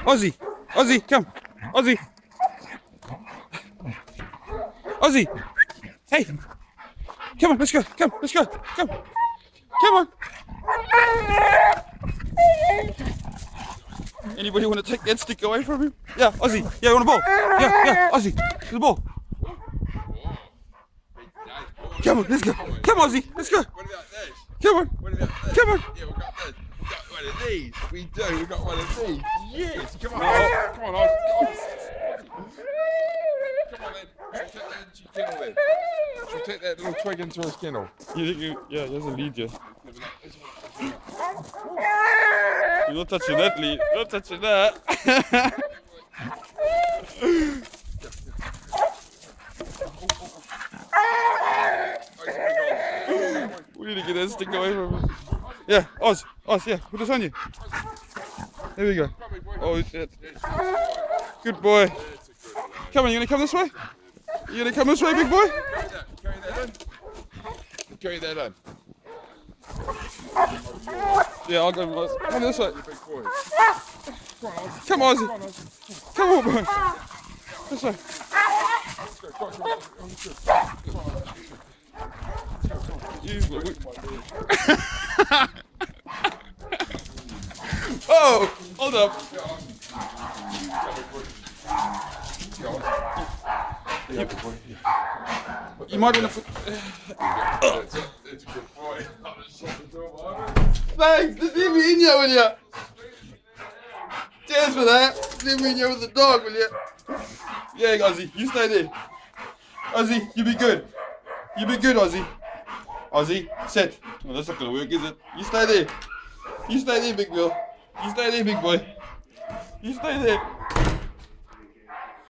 Ozzy, Ozzy, come. Ozzy. Ozzy. Hey. Come on, let's go. Come, let's go. Come. Come on. Anybody want to take that stick away from him? Yeah, Ozzy. Yeah, you want a ball? Yeah, Ozzy. The ball. Come on, let's go. Come on, Ozzy. Let's go. What about this? Come on. What about this? Come on. Yeah, we got this. We got one of these. We do. We got one of these. Yes. Come on. Come on. Come on then. She'll take that into your kennel then. She'll take that little twig into his kennel. Yeah, there's a lead, yeah. You're not touching that lead. Not touching that. We need to get that stick away from him. Yeah, Oz, yeah, put this on you. There we go. Oh, shit. Good boy. Come on, you gonna come this way? You gonna come this way, big boy? Carry that in. Carry that in. Yeah, I'll go. Come this way. Big boy. Come on, Ozzy. Come on, boy. This way. Oh, hold up. You might want to put. It's a good boy. Thanks, just leave me in here, will ya? Cheers for that. Leave me in here with the dog, will ya? Yeah, Ozzy, you stay there. Ozzy, you be good. You be good, Ozzy. Ozzy, sit. Well, that's not gonna work, is it? You stay there. You stay there, big girl. You stay there, big boy. You stay there.